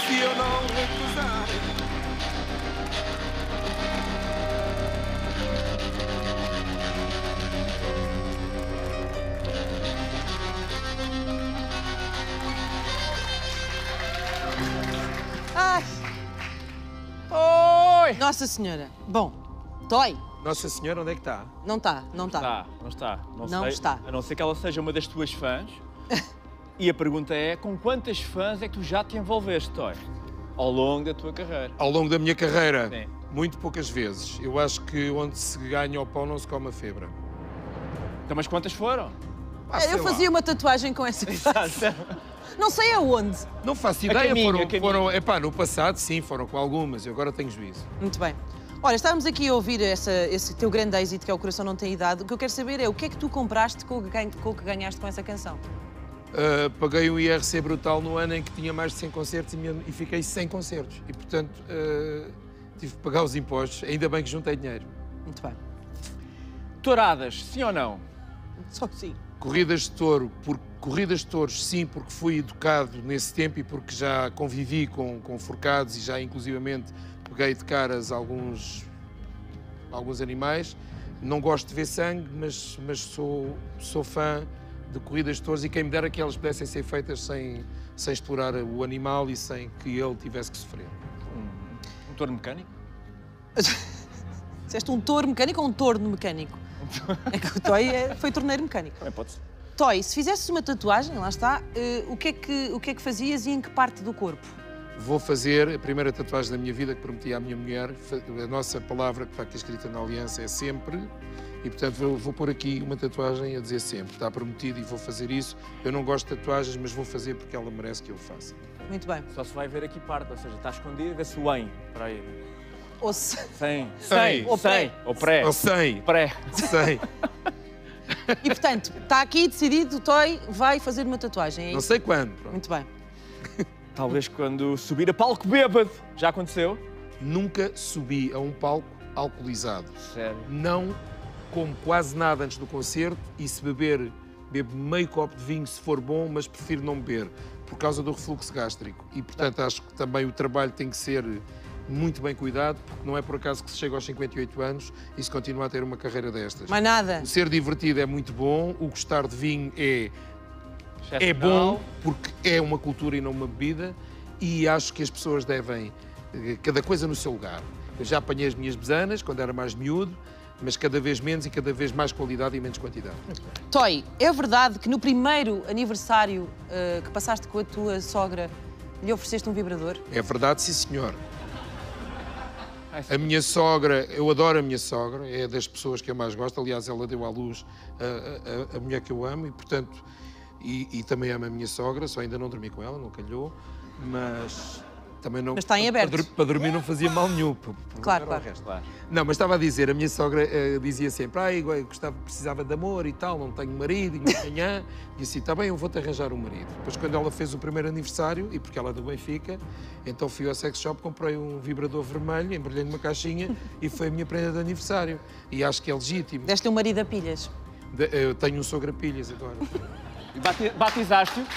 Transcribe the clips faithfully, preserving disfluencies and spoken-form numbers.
se eu não recusar. Ai! Oi! Nossa Senhora. Bom, Toy. Nossa Senhora, onde é que está? Não está, não está. Está, não está. Não, Não sei, está. A não ser que ela seja uma das tuas fãs. E a pergunta é, com quantas fãs é que tu já te envolveste, Toy? Ao longo da tua carreira. Ao longo da minha carreira, Sim. muito poucas vezes. Eu acho que onde se ganha o pão não se come a febra. Então, mas quantas foram? Ah, sei Eu fazia lá. uma tatuagem com essa frase. Não sei aonde. Não faço A ideia, caminho, foram, a caminho. foram epá, no passado sim, foram com algumas, eu agora tenho juízo. Muito bem. Olha, estávamos aqui a ouvir essa, esse teu grande êxito, que é O Coração Não Tem Idade. O que eu quero saber é o que é que tu compraste com o que, ganha, com o que ganhaste com essa canção? Uh, paguei um I R C brutal no ano em que tinha mais de cem concertos e, me- e fiquei sem concertos. E, portanto, uh, tive que pagar os impostos. Ainda bem que juntei dinheiro. Muito bem. Touradas, sim ou não? Só que sim. Corridas de touro, por, corridas de touros, sim, porque fui educado nesse tempo e porque já convivi com, com forcados e já, inclusivamente, peguei de caras alguns, alguns animais. Não gosto de ver sangue, mas, mas sou, sou fã de corridas de touros e quem me dera que elas pudessem ser feitas sem, sem explorar o animal e sem que ele tivesse que sofrer. Um, um touro mecânico? Disseste um touro mecânico ou um torno mecânico? É que o Toy é, foi torneiro mecânico. Também pode ser. Toy, se fizesses uma tatuagem, lá está, eh, o, que é que, o que é que fazias e em que parte do corpo? Vou fazer a primeira tatuagem da minha vida que prometi à minha mulher. A nossa palavra que está aqui escrita na aliança é sempre. E, portanto, vou, vou pôr aqui uma tatuagem a dizer sempre. Está prometido e vou fazer isso. Eu não gosto de tatuagens, mas vou fazer porque ela merece que eu faça. Muito bem. Só se vai ver aqui parte, ou seja, está escondido, vê-se o em, para aí. Ou se... Sem, Sem. ou pré. Ou pré. Ou sem. Pré. Sem. E, portanto, está aqui decidido, o Toy vai fazer uma tatuagem, é Não isso? sei quando. Pronto. Muito bem. Talvez quando subir a palco bêbado. Já aconteceu? Nunca subi a um palco alcoolizado. Sério? Não como quase nada antes do concerto e se beber, bebo meio copo de vinho se for bom, mas prefiro não beber por causa do refluxo gástrico. E, portanto, acho que também o trabalho tem que ser muito bem cuidado, porque não é por acaso que se chega aos cinquenta e oito anos e se continua a ter uma carreira destas. Mais nada. O ser divertido é muito bom, o gostar de vinho é, é Excepcional. bom, porque é uma cultura e não uma bebida, e acho que as pessoas devem, eh, cada coisa no seu lugar. Eu já apanhei as minhas besanas quando era mais miúdo, mas cada vez menos e cada vez mais qualidade e menos quantidade. Toy, é verdade que no primeiro aniversário eh, que passaste com a tua sogra lhe ofereceste um vibrador? É verdade, sim senhor. A minha sogra, eu adoro a minha sogra, é das pessoas que eu mais gosto. Aliás, ela deu à luz a, a, a mulher que eu amo e, portanto, e, e também amo a minha sogra, só ainda não dormi com ela, não calhou, mas também não... Mas está em aberto. Para, para dormir não fazia mal nenhum. Para, para Claro, era o claro. resto. Claro. Não, mas estava a dizer, a minha sogra eh, dizia sempre, ah, eu gostava, precisava de amor e tal, não tenho marido, e amanhã, e assim, está bem, eu vou-te arranjar um marido. Depois, quando ela fez o primeiro aniversário, e porque ela é do Benfica, então fui ao sex shop, comprei um vibrador vermelho, embrulhei numa caixinha e foi a minha prenda de aniversário. E acho que é legítimo. Deste-lhe um marido a pilhas. De- eu tenho um sogro a pilhas agora. E bati- batizaste-o?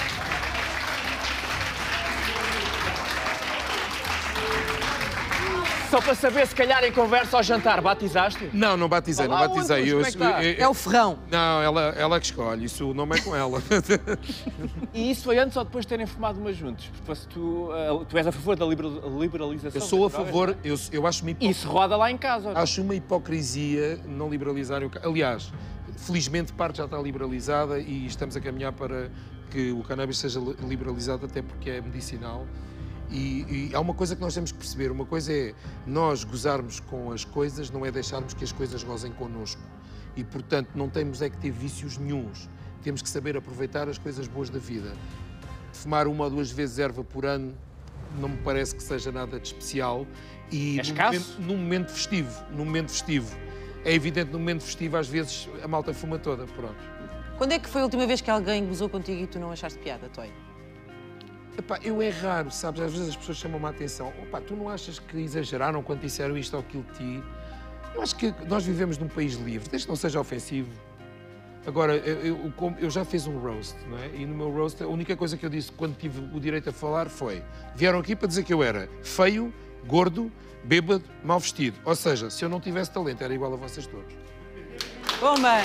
Só para saber, se calhar em conversa ao jantar, batizaste-o? Não, não batizei, não Olá, batizei. Lucas, Eu- como é que está? eu- É o ferrão. Não, ela, ela que escolhe, isso o nome é com ela. E isso foi antes ou depois de terem fumado umas juntos? Porque se tu, ah, tu és a favor da libera- liberalização Eu sou a das drogas, favor, não é? eu, eu acho uma hipo- Isso roda lá em casa. acho uma hipocrisia não liberalizarem o ca- Aliás, felizmente parte já está liberalizada e estamos a caminhar para que o cannabis seja li- liberalizado, até porque é medicinal. E, e há uma coisa que nós temos que perceber, uma coisa é nós gozarmos com as coisas, não é deixarmos que as coisas gozem connosco. E, portanto, não temos é que ter vícios nenhuns. Temos que saber aproveitar as coisas boas da vida. Fumar uma ou duas vezes erva por ano não me parece que seja nada de especial. E É num escasso? momento, num momento festivo, num momento festivo. É evidente, num momento festivo, às vezes, a malta fuma toda, pronto. Quando é que foi a última vez que alguém gozou contigo e tu não achaste piada, Toy? Epá, eu é raro, sabes? Às vezes as pessoas chamam-me a atenção. Opa, tu não achas que exageraram quando disseram isto ou aquilo de ti? Eu acho que nós vivemos num país livre, desde que não seja ofensivo. Agora, eu, eu, como- eu já fiz um roast, não é? E no meu roast, a única coisa que eu disse quando tive o direito a falar foi: vieram aqui para dizer que eu era feio, gordo, bêbado, mal vestido. Ou seja, se eu não tivesse talento, era igual a vocês todos. Bomba!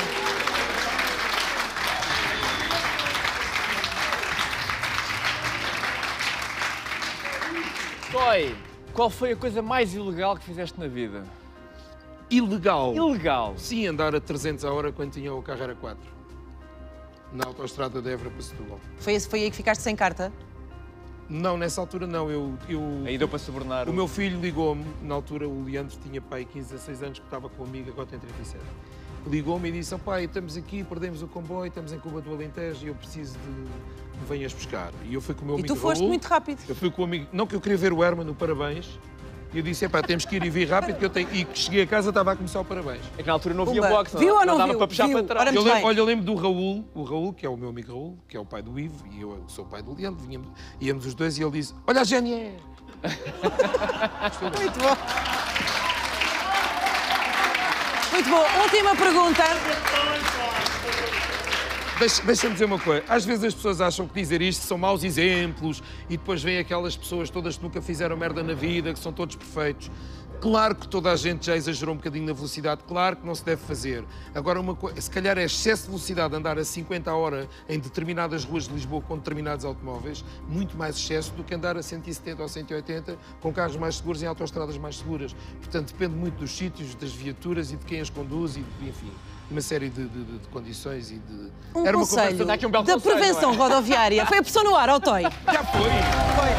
Toy, qual foi a coisa mais ilegal que fizeste na vida? Ilegal. Ilegal. Sim, andar a trezentos a hora quando tinha o carro era quatro. Na autoestrada de Évora para Setúbal. Foi, esse- foi aí que ficaste sem carta? Não, nessa altura não. Eu, eu... Aí deu para subornar O meu filho ligou-me, na altura o Leandro tinha pai quinze, dezasseis anos, que estava comigo, agora tem trinta e sete. Ligou-me e disse: oh, pai, estamos aqui, perdemos o comboio, estamos em Cuba do Alentejo e eu preciso de que me venhas buscar. E eu fui com o meu E amigo tu foste Raul. muito rápido. Eu fui com o amigo, não que eu queria ver o Herman no Parabéns, e eu disse: epá, temos que ir e vir rápido, que eu tenho... E cheguei a casa, estava a começar o Parabéns. É que na altura não havia Pumba. boxe, Viu ou não dava viu? para puxar Viu. para trás. Ora, Eu muito lembro, bem. olha, eu lembro do Raul, o Raul, que é o meu amigo Raul, que é o pai do Ivo, e eu sou o pai do Leandro, vinhamos, íamos os dois e ele disse: olha a Genier! Muito bom. Muito bom. Última pergunta. Deixa- Deixa-me dizer uma coisa. Às vezes as pessoas acham que dizer isto são maus exemplos e depois vêm aquelas pessoas todas que nunca fizeram merda na vida, que são todos perfeitos. Claro que toda a gente já exagerou um bocadinho na velocidade, claro que não se deve fazer. Agora, uma coisa, se calhar é excesso de velocidade andar a cinquenta a hora em determinadas ruas de Lisboa com determinados automóveis, muito mais excesso do que andar a cento e setenta ou cento e oitenta com carros mais seguros em autoestradas mais seguras. Portanto, depende muito dos sítios, das viaturas e de quem as conduz e, de, enfim, uma série de, de- de- de condições e de... Um Era uma conselho conversa dá aqui um belo da conselho, prevenção não é? rodoviária. Foi a pessoa no ar, ao Toy. Já foi! Foi.